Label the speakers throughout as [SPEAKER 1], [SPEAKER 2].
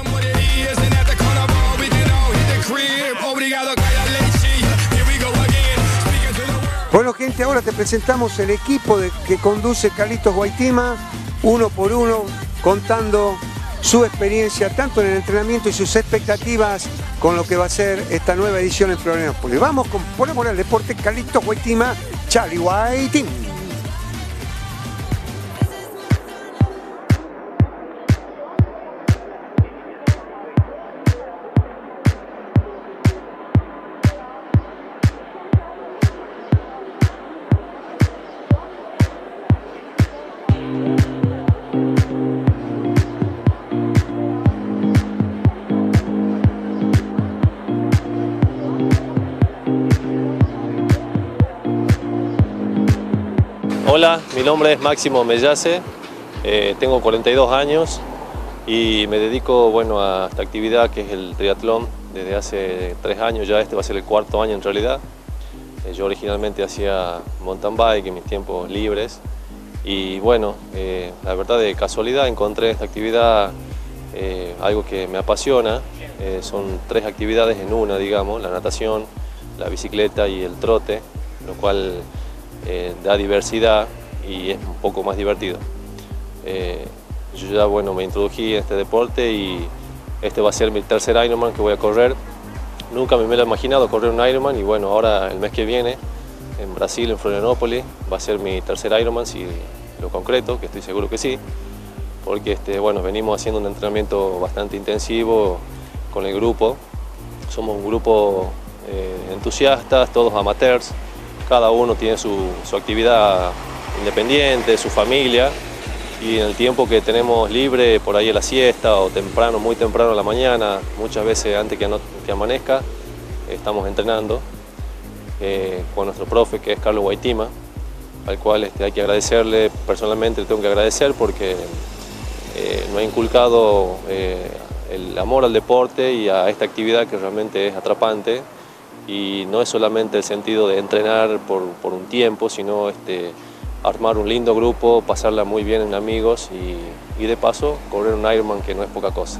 [SPEAKER 1] Bueno, gente, ahora te presentamos el equipo que conduce Carlitos Guaytima, uno por uno, contando su experiencia tanto en el entrenamiento y sus expectativas con lo que va a ser esta nueva edición en Florianópolis. Vamos con Por Amor al Deporte, Carlitos Guaytima, Charlie Guaytima.
[SPEAKER 2] Hola, mi nombre es Máximo Mellase, tengo 42 años y me dedico a esta actividad que es el triatlón desde hace 3 años, ya este va a ser el 4º año en realidad. Yo originalmente hacía mountain bike en mis tiempos libres y la verdad de casualidad encontré esta actividad algo que me apasiona. Son 3 actividades en una, digamos, la natación, la bicicleta y el trote, lo cual da diversidad y es un poco más divertido. Yo ya me introdují en este deporte y este va a ser mi tercer Ironman que voy a correr. Nunca me hubiera imaginado correr un Ironman y ahora el mes que viene en Brasil, en Florianópolis, va a ser mi tercer Ironman si lo concreto, que estoy seguro que sí, porque venimos haciendo un entrenamiento bastante intensivo con el grupo. Somos un grupo entusiastas, todos amateurs. Cada uno tiene su actividad independiente, su familia, y en el tiempo que tenemos libre, por ahí a la siesta o temprano, muy temprano a la mañana, muchas veces antes que amanezca, estamos entrenando con nuestro profe, que es Carlos Guaytima, al cual hay que agradecerle, personalmente le tengo que agradecer porque nos ha inculcado el amor al deporte y a esta actividad que realmente es atrapante. Y no es solamente el sentido de entrenar por un tiempo, sino armar un lindo grupo, pasarla muy bien en amigos y de paso correr un Ironman, que no es poca cosa.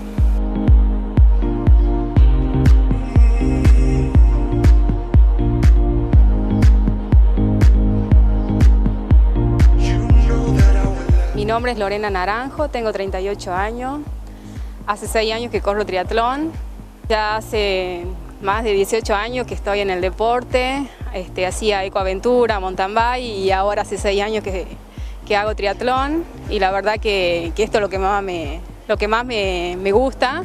[SPEAKER 3] Mi nombre es Lorena Naranjo, tengo 38 años, hace 6 años que corro triatlón, ya hace más de 18 años que estoy en el deporte, hacía ecoaventura, mountain bike y ahora hace 6 años que hago triatlón y la verdad que esto es lo que más me gusta,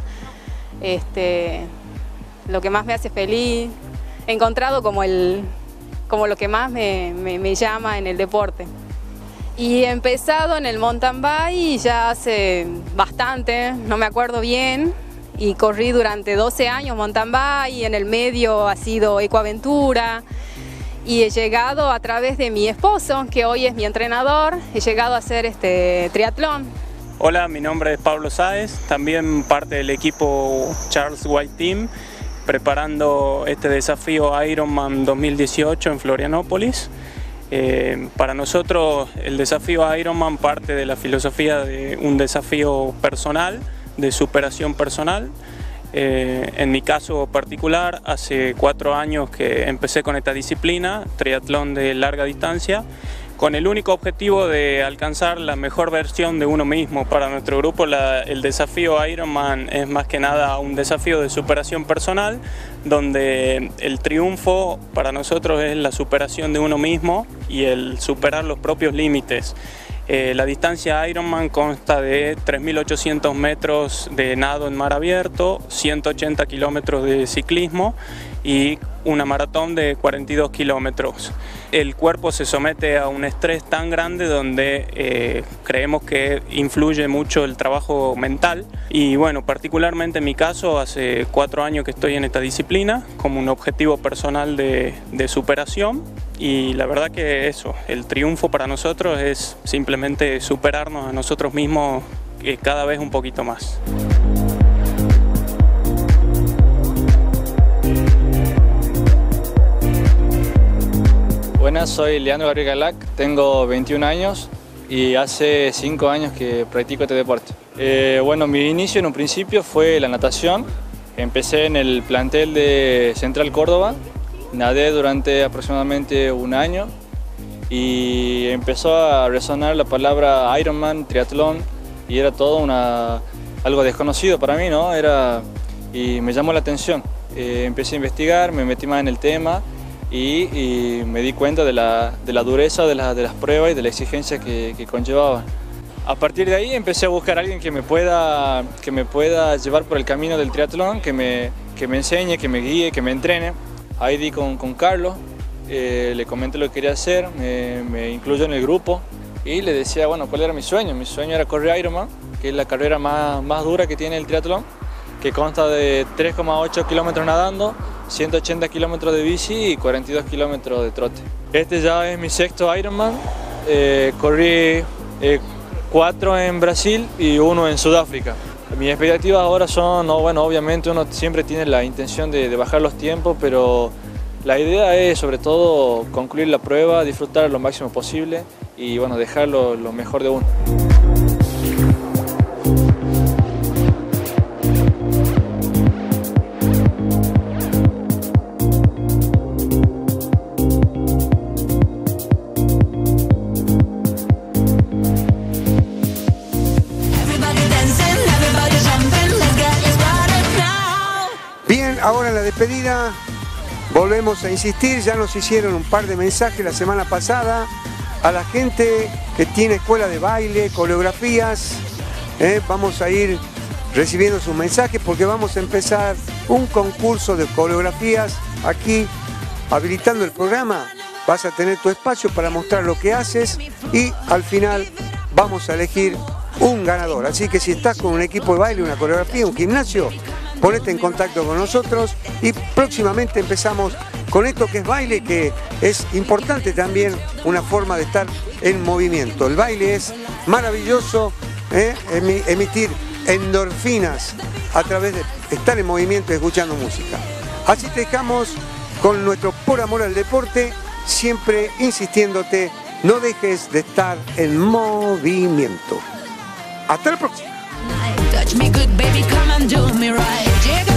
[SPEAKER 3] lo que más me hace feliz. He encontrado como lo que más me llama en el deporte. Y he empezado en el mountain bike ya hace bastante, no me acuerdo bien, y corrí durante 12 años mountain bike y en el medio ha sido ecoaventura y he llegado a través de mi esposo, que hoy es mi entrenador, he llegado a hacer triatlón.
[SPEAKER 4] Hola, mi nombre es Pablo Sáez, también parte del equipo Charles White Team, preparando este desafío Ironman 2018 en Florianópolis. Para nosotros el desafío Ironman parte de la filosofía de un desafío personal, de superación personal. En mi caso particular, hace 4 años que empecé con esta disciplina, triatlón de larga distancia, con el único objetivo de alcanzar la mejor versión de uno mismo. Para nuestro grupo el desafío Ironman es más que nada un desafío de superación personal, donde el triunfo para nosotros es la superación de uno mismo y el superar los propios límites. La distancia Ironman consta de 3.800 metros de nado en mar abierto, 180 kilómetros de ciclismo y una maratón de 42 kilómetros. El cuerpo se somete a un estrés tan grande donde creemos que influye mucho el trabajo mental y particularmente en mi caso hace 4 años que estoy en esta disciplina como un objetivo personal de superación. Y la verdad que el triunfo para nosotros es simplemente superarnos a nosotros mismos cada vez un poquito más.
[SPEAKER 5] Buenas, soy Leandro Gabriel Galac, tengo 21 años y hace 5 años que practico este deporte. Bueno, mi inicio en un principio fue la natación. Empecé en el plantel de Central Córdoba, nadé durante aproximadamente un año y empezó a resonar la palabra Ironman, triatlón, y era todo algo desconocido para mí, ¿no? Y me llamó la atención. Empecé a investigar, me metí más en el tema y me di cuenta de la dureza de las pruebas y de la exigencia que conllevaba. A partir de ahí empecé a buscar a alguien que me pueda llevar por el camino del triatlón, que me enseñe, que me guíe, que me entrene. Ahí di con Carlos, le comenté lo que quería hacer, me incluyó en el grupo y le decía, bueno, cuál era mi sueño. Mi sueño era correr Ironman, que es la carrera más dura que tiene el triatlón, que consta de 3,8 kilómetros nadando, 180 kilómetros de bici y 42 kilómetros de trote. Este ya es mi sexto Ironman, corrí 4 en Brasil y 1 en Sudáfrica. Mis expectativas ahora son, bueno, obviamente uno siempre tiene la intención de bajar los tiempos, pero la idea es sobre todo concluir la prueba, disfrutar lo máximo posible y bueno, dejar lo mejor de uno.
[SPEAKER 1] Ahora en la despedida volvemos a insistir, ya nos hicieron un par de mensajes la semana pasada a la gente que tiene escuela de baile, coreografías, vamos a ir recibiendo sus mensajes porque vamos a empezar un concurso de coreografías aquí, habilitando el programa, vas a tener tu espacio para mostrar lo que haces y al final vamos a elegir un ganador, así que si estás con un equipo de baile, una coreografía, un gimnasio, ponete en contacto con nosotros y próximamente empezamos con esto que es baile, que es importante también, una forma de estar en movimiento. El baile es maravilloso, emitir endorfinas a través de estar en movimiento y escuchando música. Así te dejamos con nuestro Por Amor al Deporte, siempre insistiéndote, no dejes de estar en movimiento. Hasta la próxima.
[SPEAKER 6] Touch me good, baby, come and do me right.